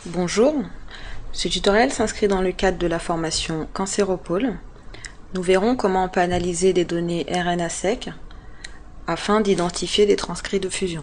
Bonjour, ce tutoriel s'inscrit dans le cadre de la formation Cancéropole. Nous verrons comment on peut analyser des données RNA-seq afin d'identifier des transcrits de fusion.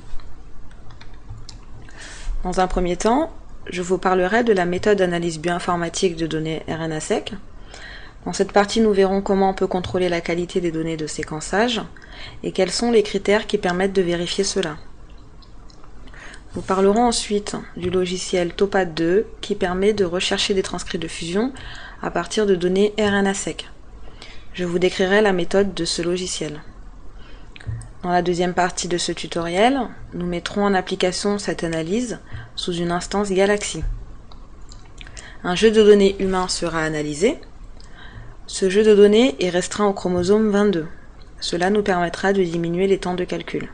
Dans un premier temps, je vous parlerai de la méthode d'analyse bioinformatique de données RNA-seq. Dans cette partie, nous verrons comment on peut contrôler la qualité des données de séquençage et quels sont les critères qui permettent de vérifier cela. Nous parlerons ensuite du logiciel TOPAD2 qui permet de rechercher des transcrits de fusion à partir de données RNA-seq. Je vous décrirai la méthode de ce logiciel. Dans la deuxième partie de ce tutoriel, nous mettrons en application cette analyse sous une instance Galaxy. Un jeu de données humain sera analysé. Ce jeu de données est restreint au chromosome 22. Cela nous permettra de diminuer les temps de calcul.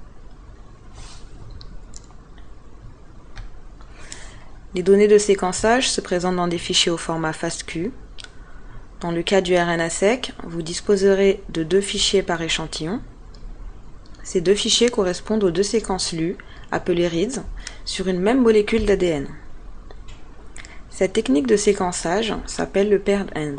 Les données de séquençage se présentent dans des fichiers au format FASTQ. Dans le cas du RNA-seq, vous disposerez de 2 fichiers par échantillon. Ces 2 fichiers correspondent aux 2 séquences lues, appelées reads, sur une même molécule d'ADN. Cette technique de séquençage s'appelle le paired end.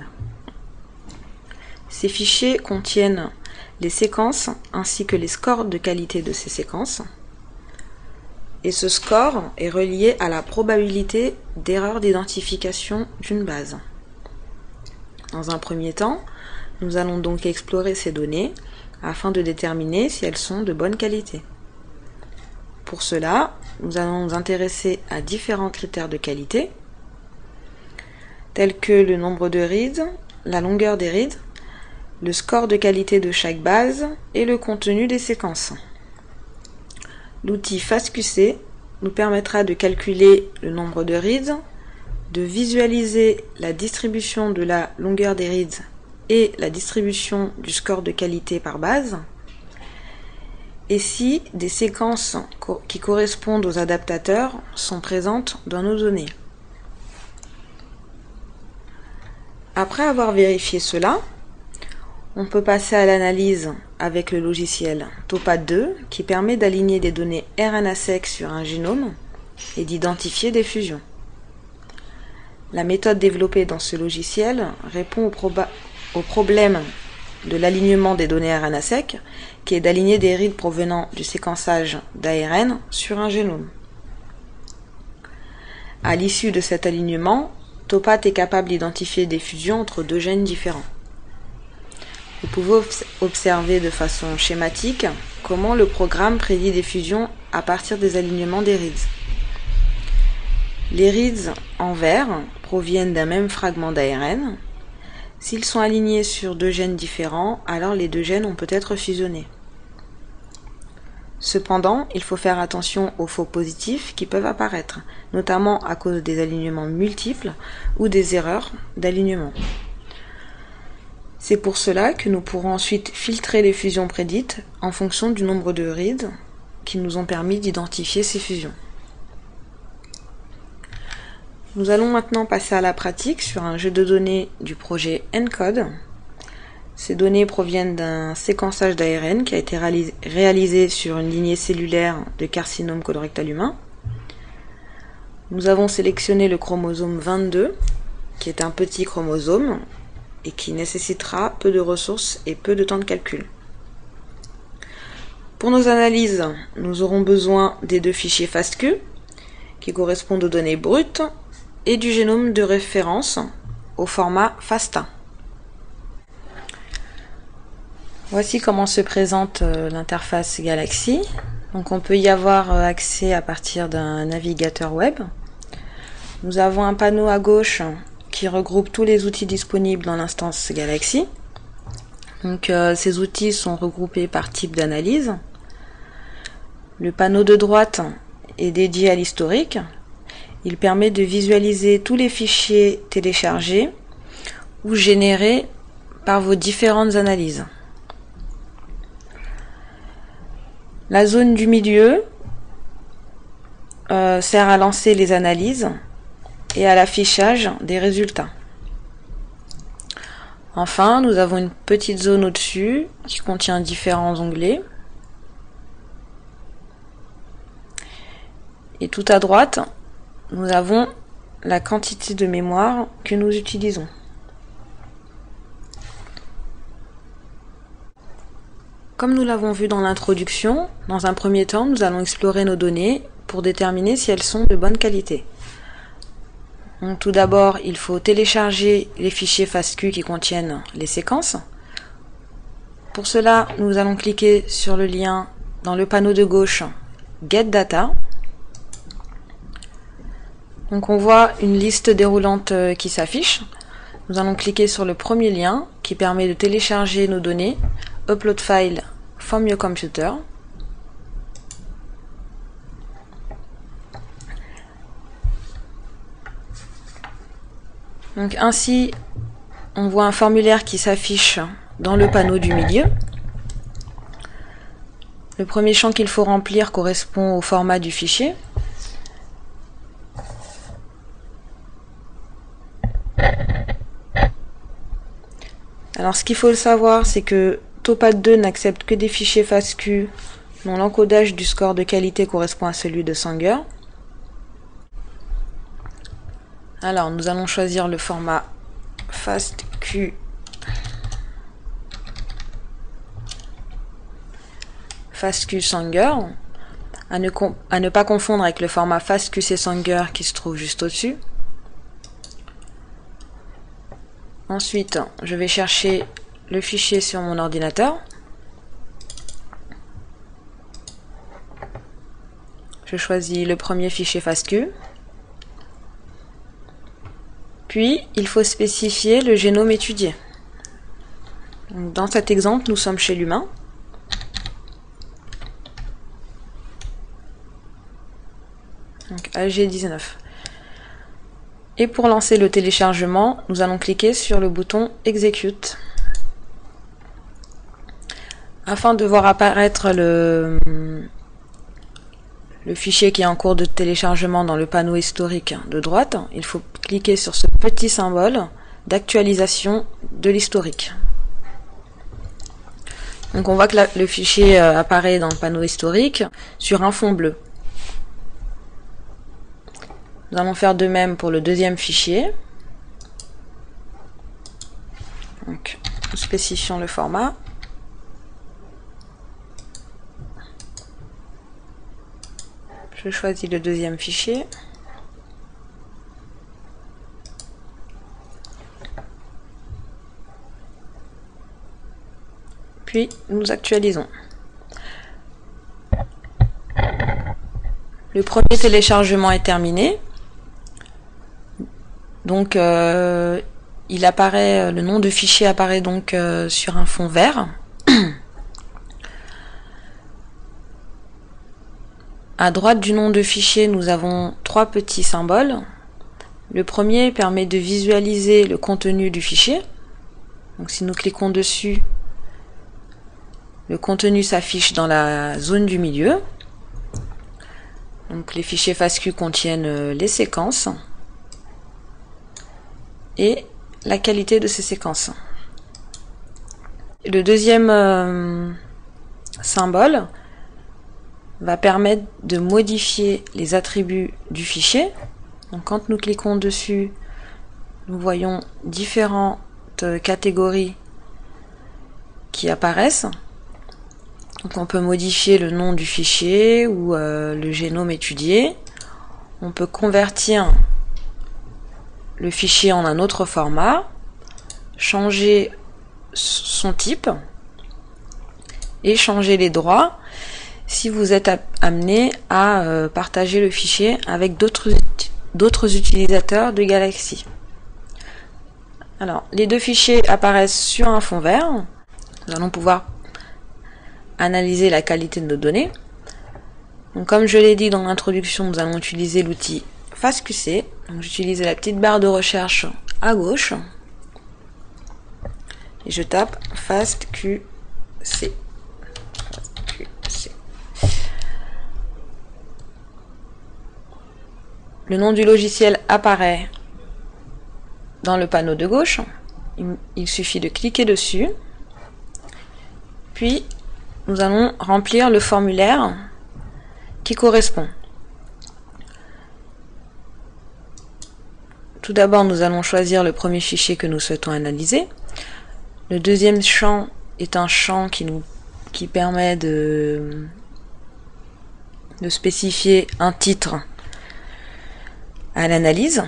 Ces fichiers contiennent les séquences ainsi que les scores de qualité de ces séquences. Et ce score est relié à la probabilité d'erreur d'identification d'une base. Dans un premier temps, nous allons donc explorer ces données afin de déterminer si elles sont de bonne qualité. Pour cela, nous allons nous intéresser à différents critères de qualité, tels que le nombre de reads, la longueur des reads, le score de qualité de chaque base et le contenu des séquences. L'outil FastQC nous permettra de calculer le nombre de reads, de visualiser la distribution de la longueur des reads et la distribution du score de qualité par base, et si des séquences qui correspondent aux adaptateurs sont présentes dans nos données. Après avoir vérifié cela, on peut passer à l'analyse avec le logiciel TOPAD2 qui permet d'aligner des données RNA-seq sur un génome et d'identifier des fusions. La méthode développée dans ce logiciel répond au problème de l'alignement des données RNA-seq qui est d'aligner des reads provenant du séquençage d'ARN sur un génome. À l'issue de cet alignement, TOPAD est capable d'identifier des fusions entre 2 gènes différents. Vous pouvez observer de façon schématique comment le programme prédit des fusions à partir des alignements des reads. Les reads en vert proviennent d'un même fragment d'ARN. S'ils sont alignés sur 2 gènes différents, alors les 2 gènes ont peut-être fusionné. Cependant, il faut faire attention aux faux positifs qui peuvent apparaître, notamment à cause des alignements multiples ou des erreurs d'alignement. C'est pour cela que nous pourrons ensuite filtrer les fusions prédites en fonction du nombre de reads qui nous ont permis d'identifier ces fusions. Nous allons maintenant passer à la pratique sur un jeu de données du projet ENCODE. Ces données proviennent d'un séquençage d'ARN qui a été réalisé sur une lignée cellulaire de carcinome colorectal humain. Nous avons sélectionné le chromosome 22, qui est un petit chromosome, et qui nécessitera peu de ressources et peu de temps de calcul. Pour nos analyses, nous aurons besoin des 2 fichiers FASTQ, qui correspondent aux données brutes, et du génome de référence au format FASTA. Voici comment se présente l'interface Galaxy. Donc on peut y avoir accès à partir d'un navigateur web. Nous avons un panneau à gauche qui regroupe tous les outils disponibles dans l'instance Galaxy. Donc ces outils sont regroupés par type d'analyse. Le panneau de droite est dédié à l'historique. Il permet de visualiser tous les fichiers téléchargés ou générés par vos différentes analyses. La zone du milieu sert à lancer les analyses et à l'affichage des résultats. Enfin, nous avons une petite zone au-dessus qui contient différents onglets. Et tout à droite, nous avons la quantité de mémoire que nous utilisons. Comme nous l'avons vu dans l'introduction, dans un premier temps, nous allons explorer nos données pour déterminer si elles sont de bonne qualité. Donc, tout d'abord, il faut télécharger les fichiers FASTQ qui contiennent les séquences. Pour cela, nous allons cliquer sur le lien dans le panneau de gauche Get Data. Donc on voit une liste déroulante qui s'affiche. Nous allons cliquer sur le premier lien qui permet de télécharger nos données, Upload File from your computer. Donc ainsi, on voit un formulaire qui s'affiche dans le panneau du milieu. Le premier champ qu'il faut remplir correspond au format du fichier. Alors ce qu'il faut le savoir, c'est que Topaz 2 n'accepte que des fichiers FASTQ dont l'encodage du score de qualité correspond à celui de Sanger. Alors nous allons choisir le format FASTQ Sanger, à ne pas confondre avec le format FastQC Sanger qui se trouve juste au-dessus. Ensuite, je vais chercher le fichier sur mon ordinateur. Je choisis le premier fichier FASTQ. Puis, il faut spécifier le génome étudié. Donc, dans cet exemple, nous sommes chez l'humain. Donc AG19. Et pour lancer le téléchargement, nous allons cliquer sur le bouton Execute. Afin de voir apparaître le fichier qui est en cours de téléchargement dans le panneau historique de droite, il faut cliquer sur ce petit symbole d'actualisation de l'historique. Donc on voit que le fichier apparaît dans le panneau historique sur un fond bleu. Nous allons faire de même pour le deuxième fichier. Donc, nous spécifions le format. Je choisis le deuxième fichier. Puis, nous actualisons. Le premier téléchargement est terminé. Donc, il apparaît, le nom de fichier apparaît donc sur un fond vert. À droite du nom de fichier, nous avons trois petits symboles. Le premier permet de visualiser le contenu du fichier. Donc, si nous cliquons dessus, le contenu s'affiche dans la zone du milieu. Donc, les fichiers FASTQ contiennent les séquences et la qualité de ces séquences. Le deuxième symbole va permettre de modifier les attributs du fichier. Donc quand nous cliquons dessus, nous voyons différentes catégories qui apparaissent. Donc on peut modifier le nom du fichier ou le génome étudié. On peut convertir le fichier en un autre format, changer son type et changer les droits si vous êtes amené à partager le fichier avec d'autres utilisateurs de Galaxy. Alors, les deux fichiers apparaissent sur un fond vert. Nous allons pouvoir analyser la qualité de nos données. Donc, comme je l'ai dit dans l'introduction, nous allons utiliser l'outil FastQC. Donc, j'utilise la petite barre de recherche à gauche et je tape FastQC. Le nom du logiciel apparaît dans le panneau de gauche. Il suffit de cliquer dessus. Puis, nous allons remplir le formulaire qui correspond. Tout d'abord, nous allons choisir le premier fichier que nous souhaitons analyser. Le deuxième champ est un champ qui permet de spécifier un titre à l'analyse.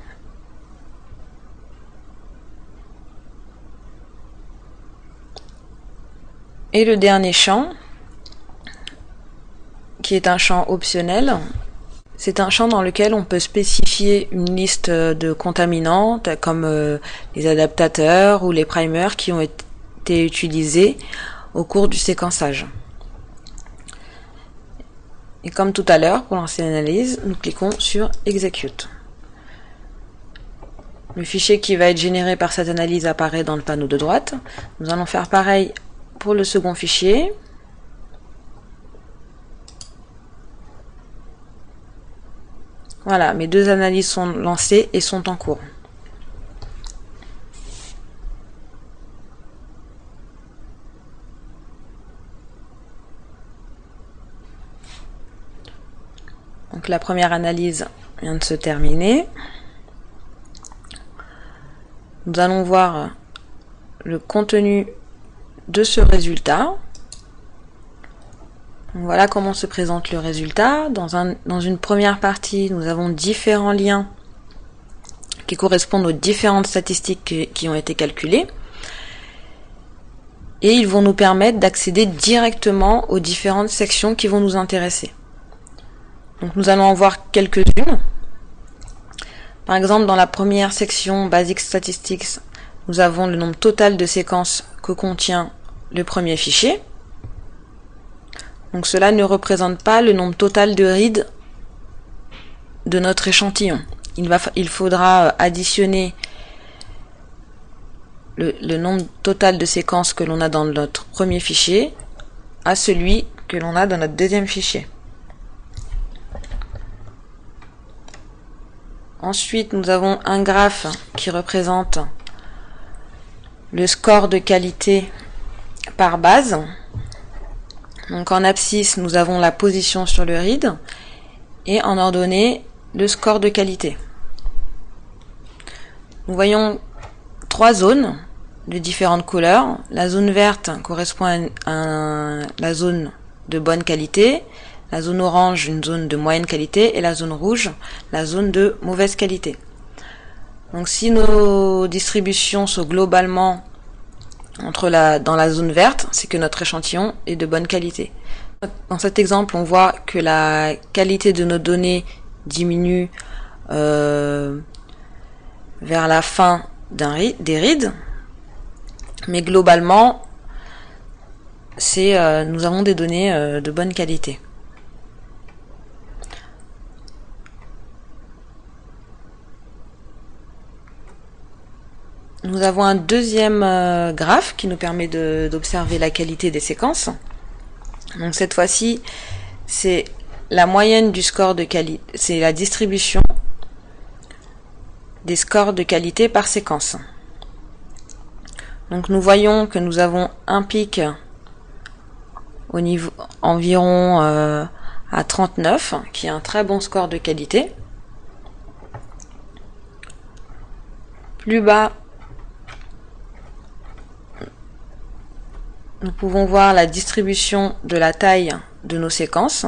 Et le dernier champ, qui est un champ optionnel, c'est un champ dans lequel on peut spécifier une liste de contaminants comme les adaptateurs ou les primers qui ont été utilisés au cours du séquençage. Et comme tout à l'heure, pour lancer l'analyse, nous cliquons sur Execute. Le fichier qui va être généré par cette analyse apparaît dans le panneau de droite. Nous allons faire pareil pour le second fichier. Voilà, mes deux analyses sont lancées et sont en cours. Donc la première analyse vient de se terminer. Nous allons voir le contenu de ce résultat. Donc voilà comment se présente le résultat. Dans une première partie, nous avons différents liens qui correspondent aux différentes statistiques qui ont été calculées. Et ils vont nous permettre d'accéder directement aux différentes sections qui vont nous intéresser. Donc nous allons en voir quelques-unes. Par exemple, dans la première section Basic Statistics, nous avons le nombre total de séquences que contient le premier fichier. Donc cela ne représente pas le nombre total de reads de notre échantillon. Il faudra additionner le nombre total de séquences que l'on a dans notre premier fichier à celui que l'on a dans notre deuxième fichier. Ensuite, nous avons un graphe qui représente le score de qualité par base. Donc en abscisse, nous avons la position sur le read et en ordonnée, le score de qualité. Nous voyons 3 zones de différentes couleurs. La zone verte correspond à la zone de bonne qualité, la zone orange une zone de moyenne qualité et la zone rouge la zone de mauvaise qualité. Donc si nos distributions sont globalement dans la zone verte, c'est que notre échantillon est de bonne qualité. Dans cet exemple, on voit que la qualité de nos données diminue vers la fin des reads, mais globalement, nous avons des données de bonne qualité. Nous avons un deuxième graphe qui nous permet d'observer la qualité des séquences. Donc cette fois-ci, c'est la moyenne du score de qualité, c'est la distribution des scores de qualité par séquence. Donc nous voyons que nous avons un pic au niveau environ à 39, qui est un très bon score de qualité. Plus bas, nous pouvons voir la distribution de la taille de nos séquences.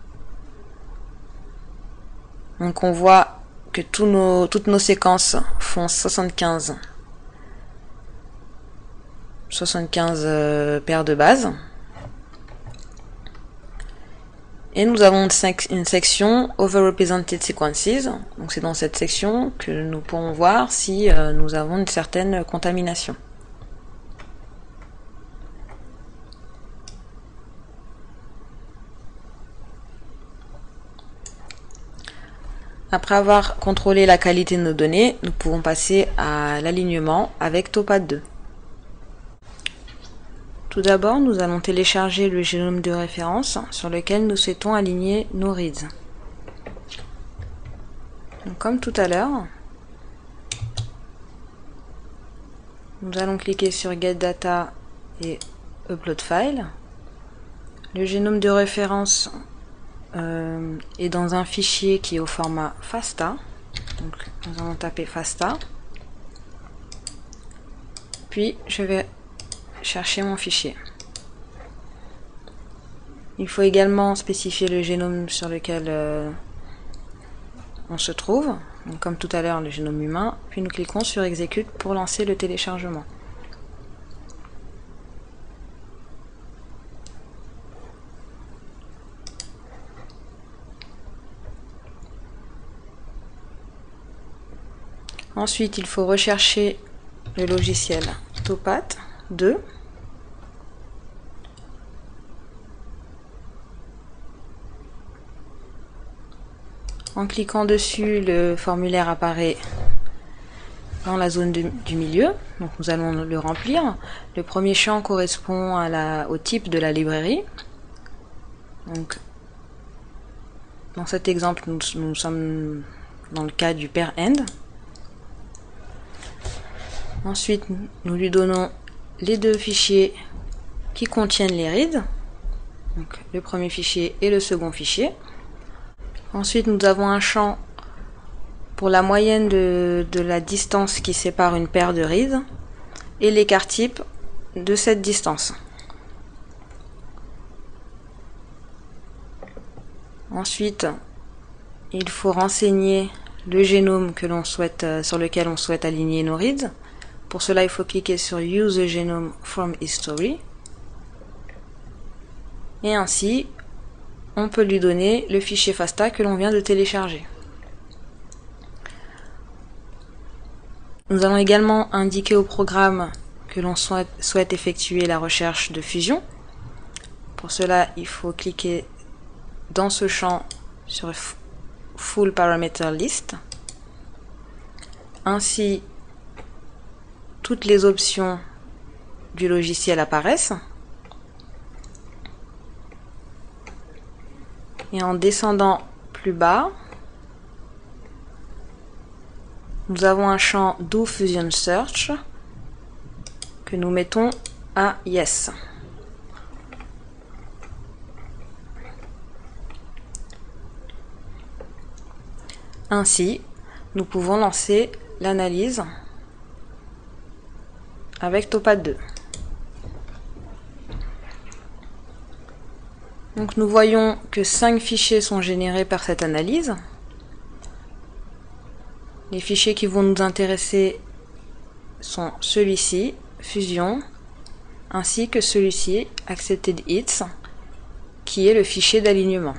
Donc on voit que toutes nos séquences font 75 paires de bases. Et nous avons une section Overrepresented Sequences. Donc c'est dans cette section que nous pourrons voir si nous avons une certaine contamination. Après avoir contrôlé la qualité de nos données, nous pouvons passer à l'alignement avec Topad 2. Tout d'abord, nous allons télécharger le génome de référence sur lequel nous souhaitons aligner nos reads. Donc, comme tout à l'heure, nous allons cliquer sur Get Data et Upload File. Le génome de référence est dans un fichier qui est au format FASTA. Donc nous allons taper FASTA. Puis je vais chercher mon fichier. Il faut également spécifier le génome sur lequel on se trouve. Donc, comme tout à l'heure, le génome humain. Puis nous cliquons sur Exécute pour lancer le téléchargement. Ensuite, il faut rechercher le logiciel Topat 2. En cliquant dessus, le formulaire apparaît dans la zone du milieu. Donc nous allons le remplir. Le premier champ correspond au type de la librairie. Donc, dans cet exemple, nous sommes dans le cas du pair end. Ensuite, nous lui donnons les deux fichiers qui contiennent les reads, donc le premier fichier et le second fichier. Ensuite, nous avons un champ pour la moyenne de la distance qui sépare une paire de reads et l'écart type de cette distance. Ensuite, il faut renseigner le génome que l'on souhaite, sur lequel on souhaite aligner nos reads. Pour cela, il faut cliquer sur Use the genome from history. Et ainsi, on peut lui donner le fichier FASTA que l'on vient de télécharger. Nous allons également indiquer au programme que l'on souhaite effectuer la recherche de fusion. Pour cela, il faut cliquer dans ce champ sur Full Parameter List. Ainsi, toutes les options du logiciel apparaissent. Et en descendant plus bas, nous avons un champ Do Fusion Search que nous mettons à Yes. Ainsi, nous pouvons lancer l'analyse avec Topat 2. Donc nous voyons que 5 fichiers sont générés par cette analyse. Les fichiers qui vont nous intéresser sont celui-ci, Fusion, ainsi que celui-ci, Accepted Hits, qui est le fichier d'alignement.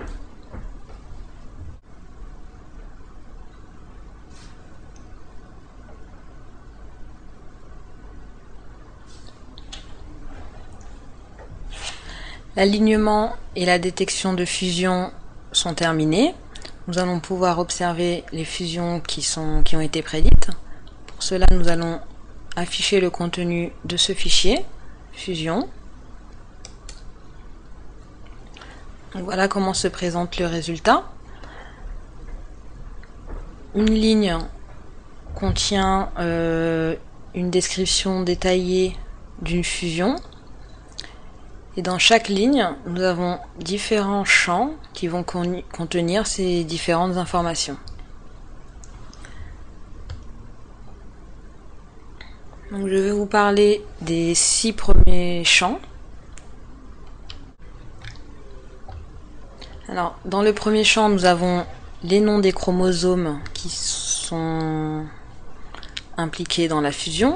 L'alignement et la détection de fusion sont terminés. Nous allons pouvoir observer les fusions qui ont été prédites. Pour cela, nous allons afficher le contenu de ce fichier, fusion. Donc voilà comment se présente le résultat. Une ligne contient une description détaillée d'une fusion. Et dans chaque ligne, nous avons différents champs qui vont contenir ces différentes informations. Donc je vais vous parler des 6 premiers champs. Alors, dans le premier champ, nous avons les noms des chromosomes qui sont impliqués dans la fusion.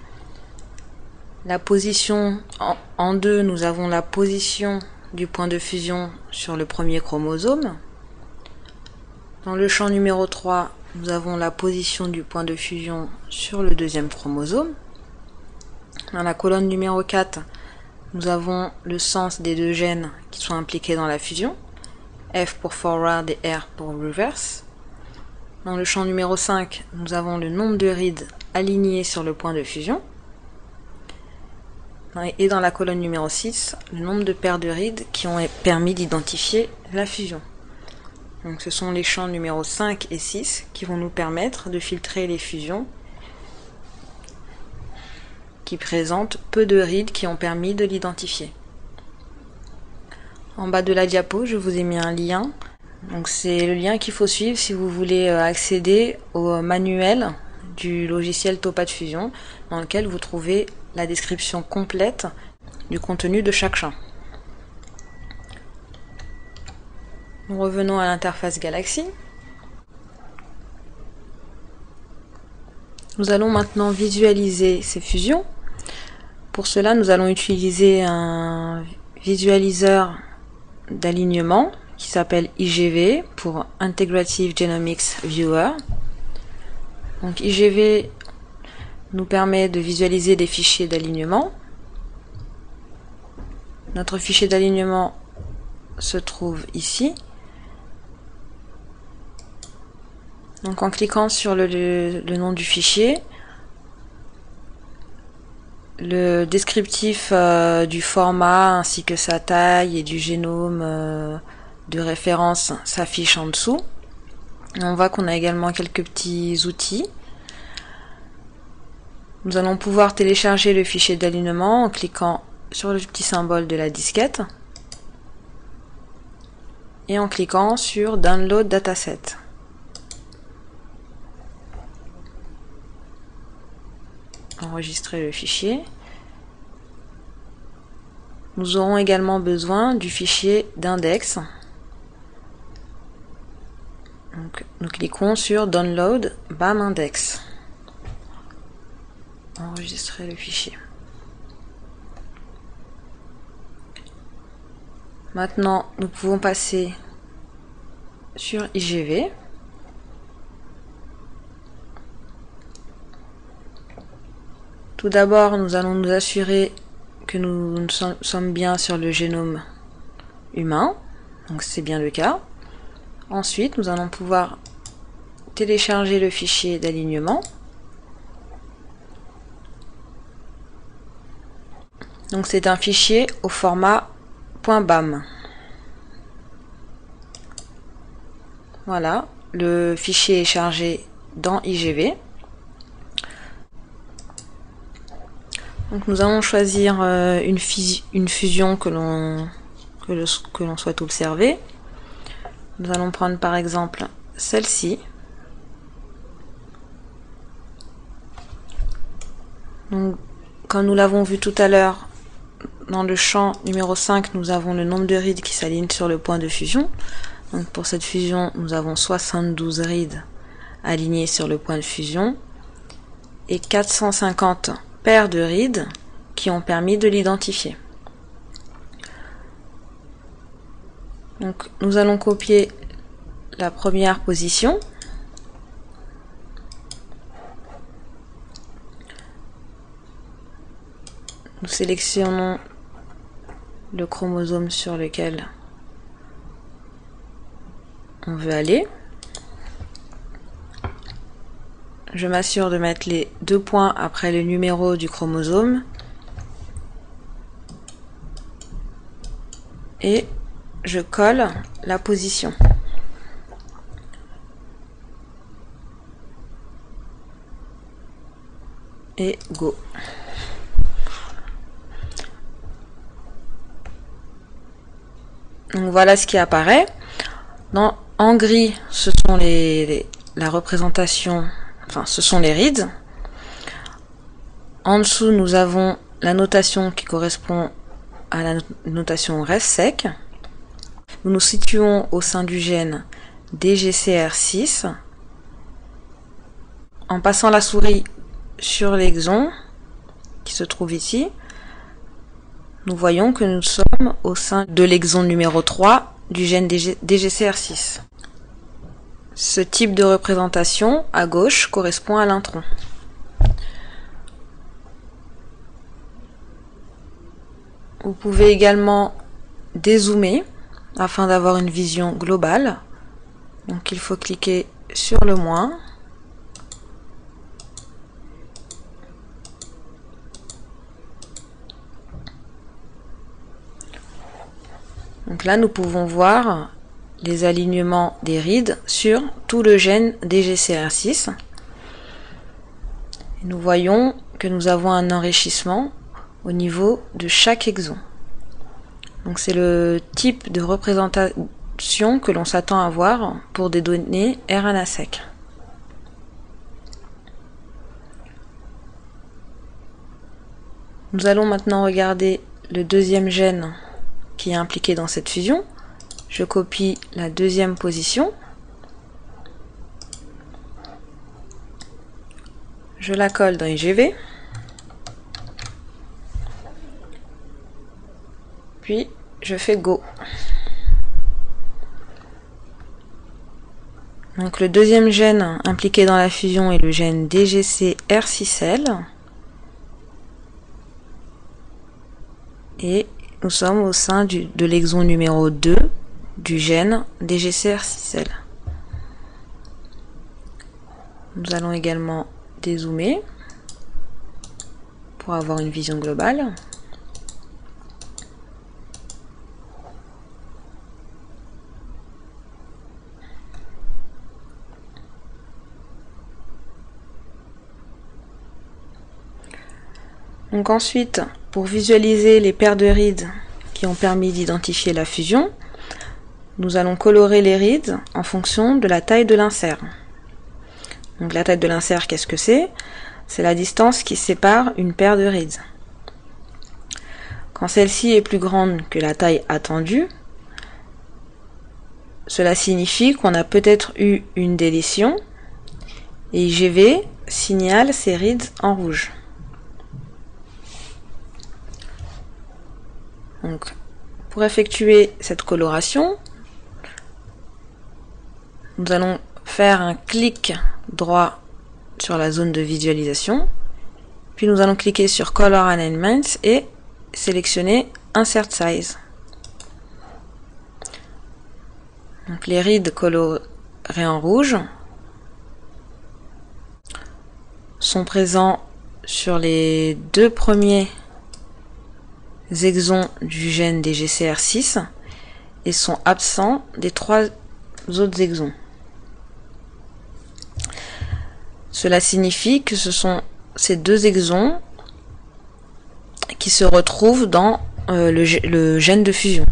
La position en 2, nous avons la position du point de fusion sur le premier chromosome. Dans le champ numéro 3, nous avons la position du point de fusion sur le deuxième chromosome. Dans la colonne numéro 4, nous avons le sens des deux gènes qui sont impliqués dans la fusion. F pour forward et R pour reverse. Dans le champ numéro 5, nous avons le nombre de reads alignés sur le point de fusion. Et dans la colonne numéro 6, le nombre de paires de reads qui ont permis d'identifier la fusion. Donc ce sont les champs numéro 5 et 6 qui vont nous permettre de filtrer les fusions qui présentent peu de reads qui ont permis de l'identifier. En bas de la diapo, je vous ai mis un lien Donc c'est le lien qu'il faut suivre si vous voulez accéder au manuel du logiciel Topaz Fusion, dans lequel vous trouvez la description complète du contenu de chaque champ. Nous revenons à l'interface Galaxy. Nous allons maintenant visualiser ces fusions. Pour cela, nous allons utiliser un visualiseur d'alignement qui s'appelle IGV pour Integrative Genomics Viewer. Donc IGV nous permet de visualiser des fichiers d'alignement. Notre fichier d'alignement se trouve ici. Donc en cliquant sur le nom du fichier, le descriptif du format ainsi que sa taille et du génome de référence s'affiche en dessous. On voit qu'on a également quelques petits outils. Nous allons pouvoir télécharger le fichier d'alignement en cliquant sur le petit symbole de la disquette et en cliquant sur Download Dataset. Enregistrer le fichier. Nous aurons également besoin du fichier d'index. Donc, nous cliquons sur Download BAM Index. Enregistrer le fichier. Maintenant, nous pouvons passer sur IGV. Tout d'abord, nous allons nous assurer que nous sommes bien sur le génome humain. Donc c'est bien le cas. Ensuite, nous allons pouvoir télécharger le fichier d'alignement. Donc c'est un fichier au format .bam. Voilà, le fichier est chargé dans IGV. Donc nous allons choisir une fusion que l'on souhaite observer. Nous allons prendre par exemple celle-ci. Donc, comme nous l'avons vu tout à l'heure, dans le champ numéro 5, nous avons le nombre de reads qui s'alignent sur le point de fusion. Donc pour cette fusion, nous avons 72 reads alignés sur le point de fusion et 450 paires de reads qui ont permis de l'identifier. Donc nous allons copier la première position. Nous sélectionnons le chromosome sur lequel on veut aller. Je m'assure de mettre les 2 points après le numéro du chromosome et je colle la position. Et go. Donc voilà ce qui apparaît. En gris, ce sont la représentation, enfin ce sont les reads. En dessous, nous avons la notation qui correspond à la notation RESSEC. Nous nous situons au sein du gène DGCR6. En passant la souris sur l'exon qui se trouve ici, nous voyons que nous sommes au sein de l'exon numéro 3 du gène DGCR6. Ce type de représentation, à gauche, correspond à l'intron. Vous pouvez également dézoomer afin d'avoir une vision globale. Donc il faut cliquer sur le moins. Donc là, nous pouvons voir les alignements des reads sur tout le gène DGCR6. Et nous voyons que nous avons un enrichissement au niveau de chaque exon. Donc c'est le type de fonction que l'on s'attend à voir pour des données RNA-seq. Nous allons maintenant regarder le deuxième gène qui est impliqué dans cette fusion. Je copie la deuxième position. Je la colle dans IGV. Puis je fais Go. Donc le deuxième gène impliqué dans la fusion est le gène DGCR6L. Et nous sommes au sein de l'exon numéro 2 du gène DGCR6L. Nous allons également dézoomer pour avoir une vision globale. Donc ensuite, pour visualiser les paires de rides qui ont permis d'identifier la fusion, nous allons colorer les rides en fonction de la taille de l'insert. Donc la taille de l'insert, qu'est-ce que c'est? C'est la distance qui sépare une paire de rides. Quand celle-ci est plus grande que la taille attendue, cela signifie qu'on a peut-être eu une délétion et IGV signale ces rides en rouge. Donc, pour effectuer cette coloration, nous allons faire un clic droit sur la zone de visualisation, puis nous allons cliquer sur Color Alignment et sélectionner Insert Size. Donc, les rides colorées en rouge sont présents sur les deux premiers exons du gène DGCR6 et sont absents des trois autres exons. Cela signifie que ce sont ces deux exons qui se retrouvent dans le gène de fusion.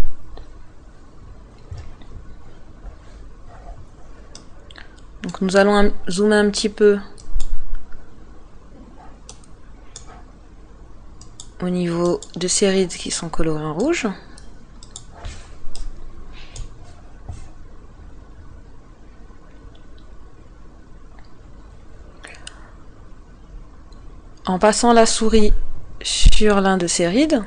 Donc nous allons zoomer un petit peu au niveau de ces rides qui sont colorées en rouge. En passant la souris sur l'un de ces rides,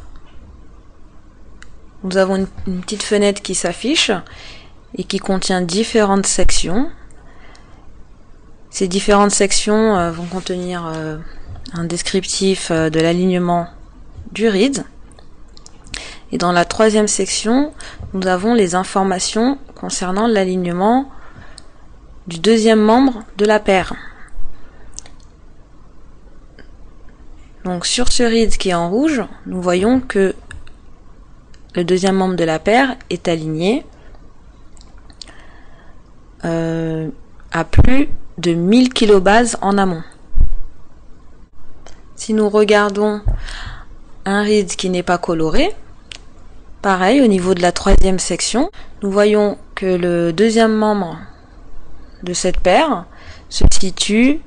nous avons une petite fenêtre qui s'affiche et qui contient différentes sections. Ces différentes sections vont contenir un descriptif de l'alignement du ride. Et dans la troisième section, nous avons les informations concernant l'alignement du deuxième membre de la paire. Donc sur ce ride qui est en rouge, nous voyons que le deuxième membre de la paire est aligné à plus de 1000 kilobases en amont. Si nous regardons un ride qui n'est pas coloré, pareil, au niveau de la troisième section, nous voyons que le deuxième membre de cette paire se situe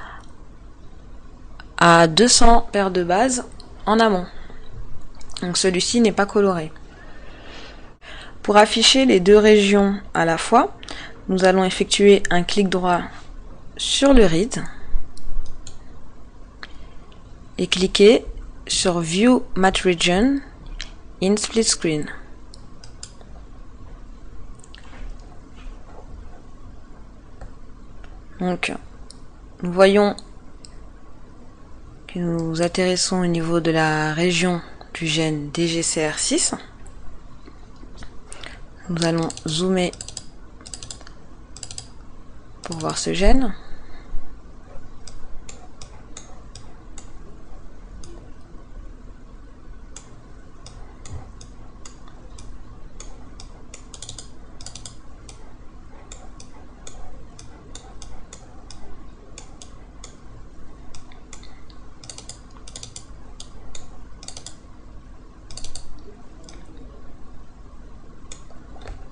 à 200 paires de bases en amont. Donc celui-ci n'est pas coloré. Pour afficher les deux régions à la fois, nous allons effectuer un clic droit sur le ride et cliquer sur View Match Region in Split Screen. Donc, nous voyons que nous atterrissons au niveau de la région du gène DGCR6. Nous allons zoomer pour voir ce gène.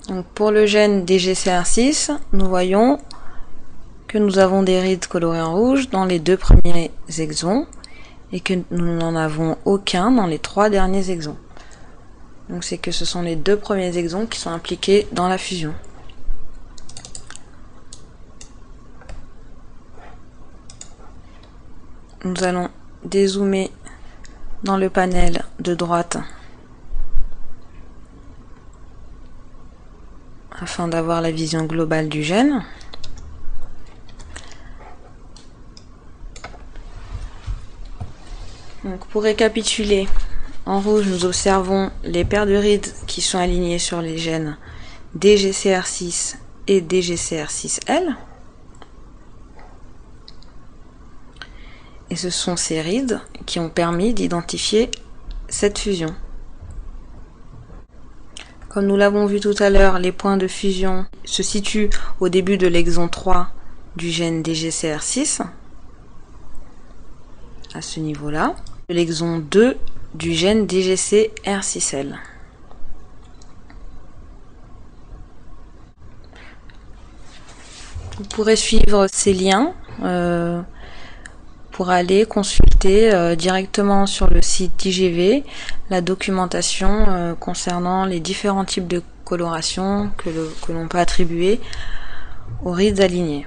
Donc pour le gène DGCR6, nous voyons que nous avons des rides colorées en rouge dans les 2 premiers exons et que nous n'en avons aucun dans les 3 derniers exons. Donc c'est que ce sont les 2 premiers exons qui sont impliqués dans la fusion. Nous allons dézoomer dans le panel de droite afin d'avoir la vision globale du gène. Donc pour récapituler, en rouge nous observons les paires de rides qui sont alignées sur les gènes DGCR6 et DGCR6L. Et ce sont ces rides qui ont permis d'identifier cette fusion. Comme nous l'avons vu tout à l'heure, les points de fusion se situent au début de l'exon 3 du gène DGCR6, à ce niveau-là, de l'exon 2 du gène DGCR6L. Vous pourrez suivre ces liens pour aller consulter directement sur le site d'IGV la documentation concernant les différents types de coloration que l'on peut attribuer aux rides alignées.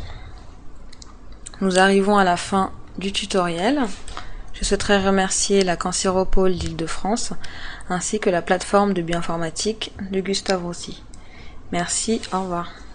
Nous arrivons à la fin du tutoriel. Je souhaiterais remercier la Cancéropole d'Île-de-France ainsi que la plateforme de bioinformatique de Gustave Roussy. Merci, au revoir.